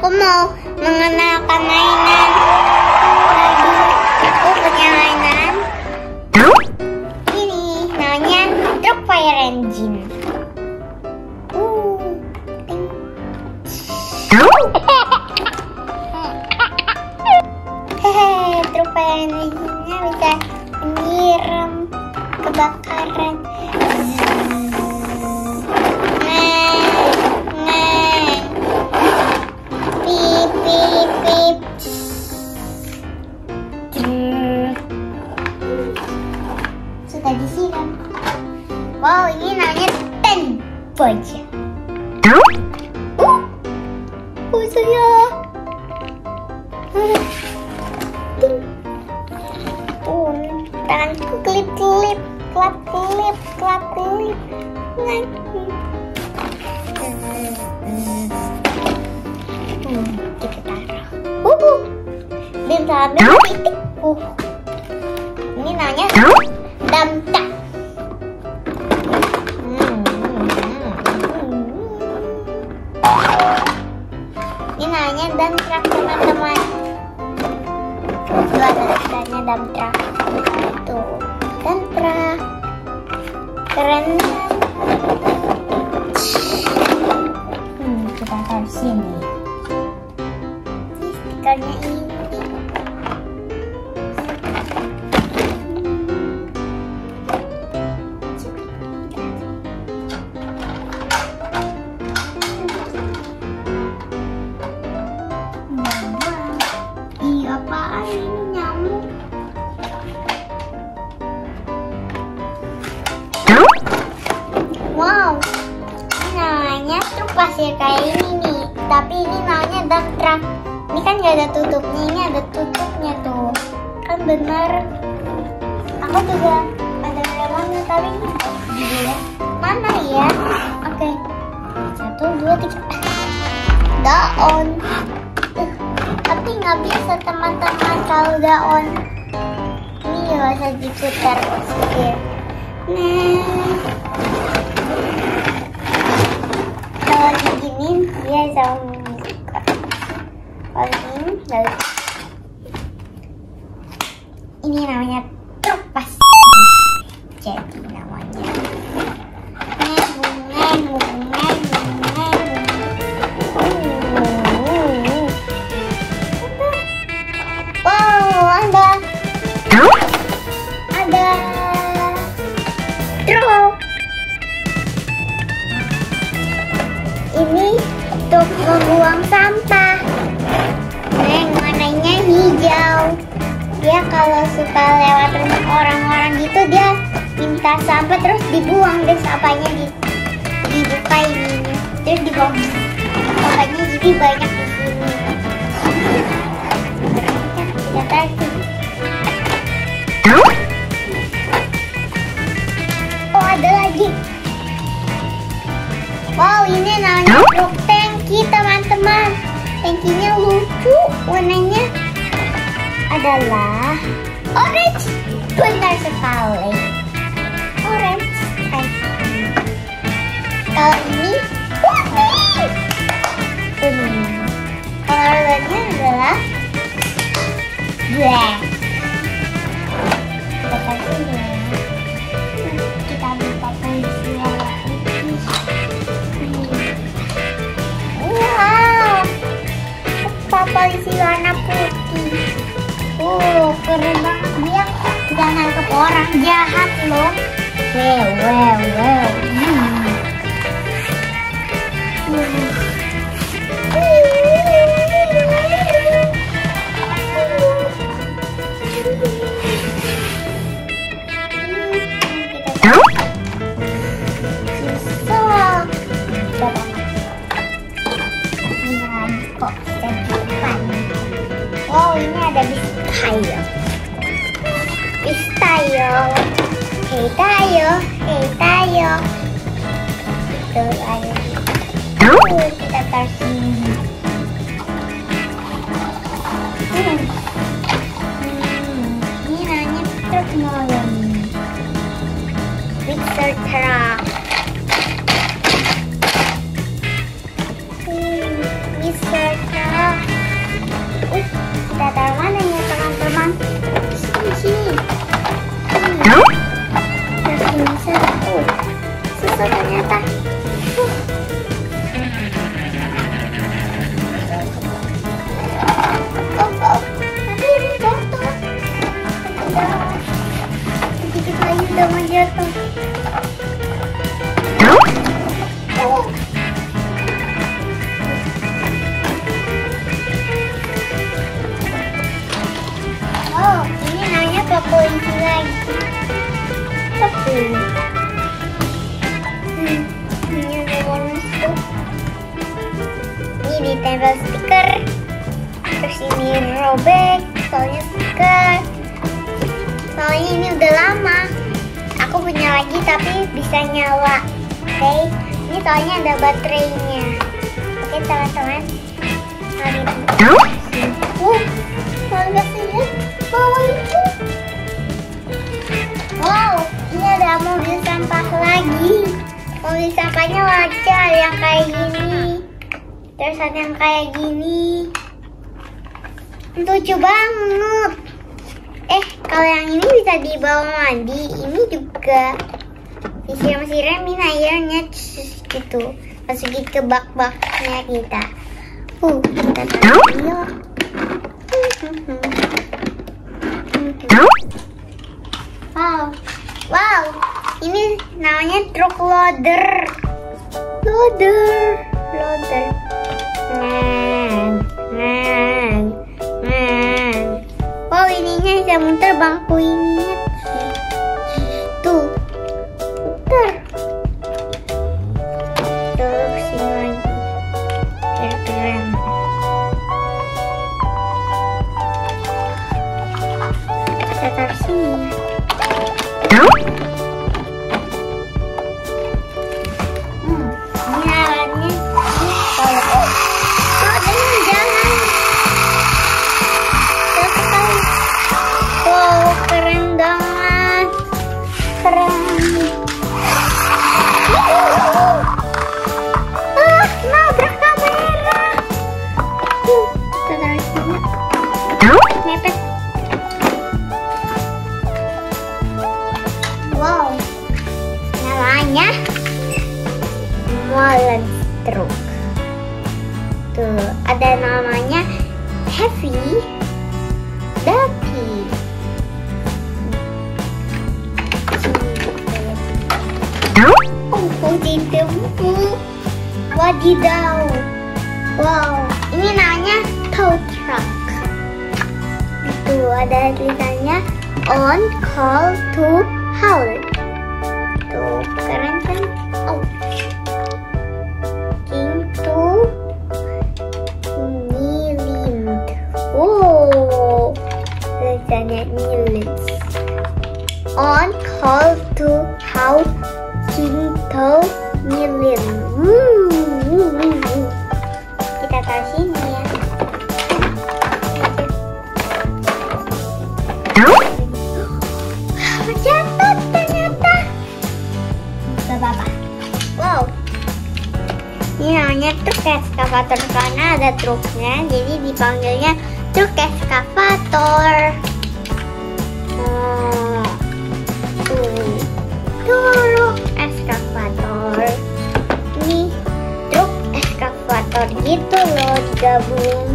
Aku mau mengenalkan mainan. Aku punya mainan. Ini namanya Truk Fire Engine. Hehehe, Truk Fire Engine-nya bisa menyiram kebakaran. Sudah disiram. Wow, ini namanya pen baja. Saya. Tanganku kelip-kelip, kelap-kelip, kelap-kelip. Kita taruh. Dia sambil titik. Ini namanya damtak. Ini namanya dump truck, teman-teman. Itu ada tulisannya dump truck. Tuh, dump truck. Keren. Kita taruh sini. Ini stikernya ini. Apaan ini, nyamuk? Wow, ini namanya truk pasir kayak ini nih. Tapi ini namanya dump truck. Ini kan gak ada tutupnya, ini ada tutupnya tuh. Kan bener. Aku juga ada remnya, tapi ini mana ya? Oke, 1, 2, 3. Daun. Tapi nggak bisa, teman-teman, kalau udah on. Ini nggak usah diputar setir. Kalau diginin dia sama buka. Kalau ini nggak. Ini namanya truk pasir. Jadi namanya. Ini untuk membuang sampah. Yang warnanya hijau. Dia kalau suka lewat rumah orang-orang gitu, dia minta sampah terus dibuang deh sampahnya, dibuka ini terus dibuang. Sampahnya jadi banyak di sini. Kita tarik. Oh, ada lagi. Wow, ini namanya truk tangki, teman-teman. Tangkinya lucu, warnanya adalah orange. Benar sekali, orange. Kalau ini putih. Kalau warnanya adalah black. Kita kasih black. Kita buka polisi warna putih. Polisi warna putih. Keren banget, dia bisa nangkep orang jahat loh. Wow. Wow, ini ada bis tayo. Hey tayo. Itu ada. Kita taruh sini. Ini namanya truk molen. Mixer truck. Mixer truck. Kita taruh mana ya teman-teman? Sini. Susah ternyata. Tapi ini jatuh. Sedikit lagi udah mau jatuh. Oh, ini namanya polisi lagi. Tapi ini ada bonus tuh. Ini ditempel stiker. Terus ini robek, soalnya stiker. Soalnya ini udah lama. Aku punya lagi tapi bisa nyala. Oke, ini soalnya ada baterainya. Oke teman-teman, mari kita. Kalau lihat bawah itu. Wow, ini ada mobil sampah lagi. Mobil sampahnya wajar yang kayak gini. Terus ada yang kayak gini. Lucu banget. Kalau yang ini bisa dibawa mandi. Ini juga disiram-siramin airnya gitu. Masukin ke bak-baknya kita. Kita taruh. Wow, ini namanya truk loader. Wow, ininya bisa muter bangku ininya. Tuh, muter. Terus sini lagi. Keren. Kita taruh sini. Ini alatnya. Wow, keren banget. Nabrak kamera. Kita taruh sini. Mepet. Wow, namanya monster. Tuh, ada namanya heavy duty. Uji tempu. Wadidaw. Wow, ini namanya tow truck. Tuh, ada tulisannya on call to haul. Tuh, keren kan? King to Nilind. Wow, tulisannya Nilind. On call to haul King to Nilind. Kita taruh sini ya. Jatuh ternyata. Bapak. Wow. Ini namanya truk eskavator karena ada truknya, jadi dipanggilnya truk eskavator. Truk eskavator. Ini truk eskavator gitu loh, digabung.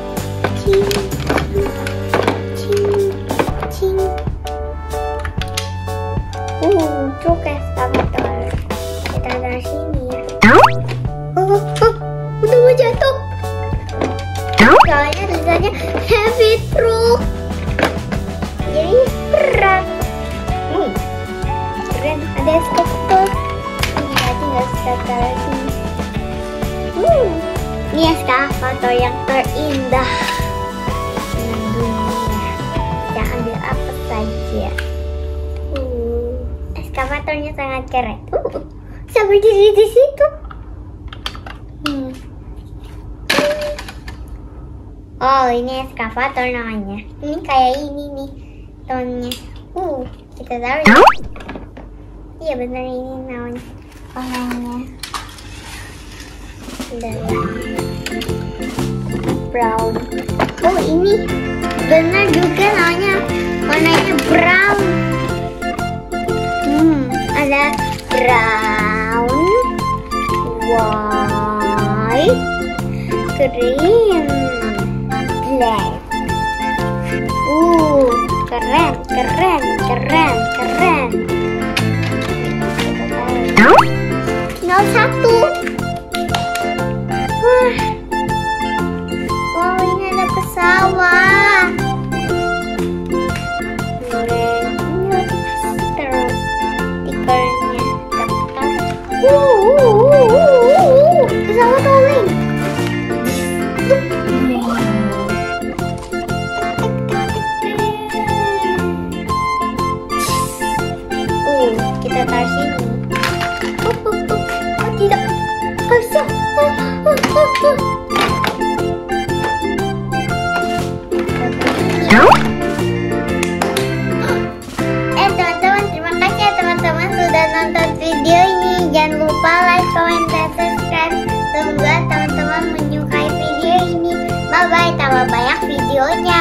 Truk eskavator. Kita taruh sini ya. Udah mau jatuh. Soalnya tulisannya heavy truck. Jadi berat. Keren, ada eskavator. Ini tadi nggak bisa taruh sini. Ini eskavator yang terindah di dunia. Bisa ambil apa saja. Eskavatornya sangat keren. Sampai di situ. Oh, ini eskavator namanya. Ini kayak ini nih tonnya. Kita taruh. Iya benar ini namanya. Warnanya brown. Oh, ini benar juga namanya, warnanya brown. Ada brown, white, green, black. Keren, keren, keren, keren. Tinggal satu. Wah, wow, ini ada pesawat. Terus stikernya tekan. Pesawat oleng. Kita taruh sini. Oh, tidak. Bisa. Teman-teman, terima kasih ya teman-teman sudah nonton video ini. Jangan lupa like, comment, dan subscribe. Semoga teman-teman menyukai video ini. Bye-bye, tambah banyak videonya.